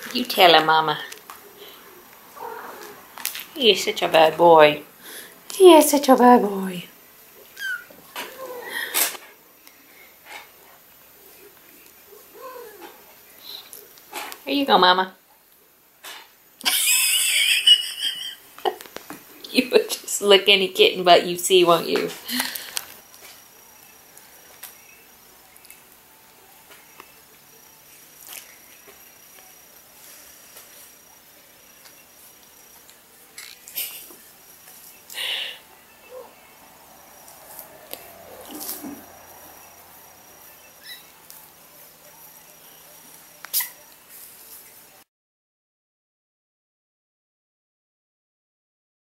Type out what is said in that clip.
You tell him, Mama. You're such a bad boy. You're such a bad boy. Here you go, Mama. You would just lick any kitten butt you see, won't you?